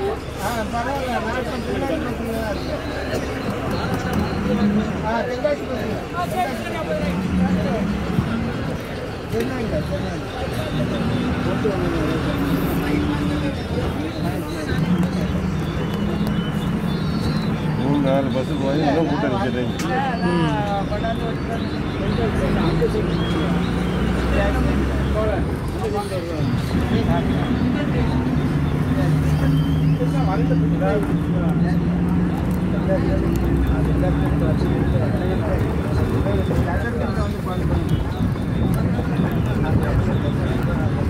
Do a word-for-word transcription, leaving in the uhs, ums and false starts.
பரவாயில்ல நாட்டம் பின்னாடி ஆ தெங்காசி என்னங்க மூணு நாலு பஸ்ஸு போய் இன்னும் கூட்டம் வச்சுருங்க வந்து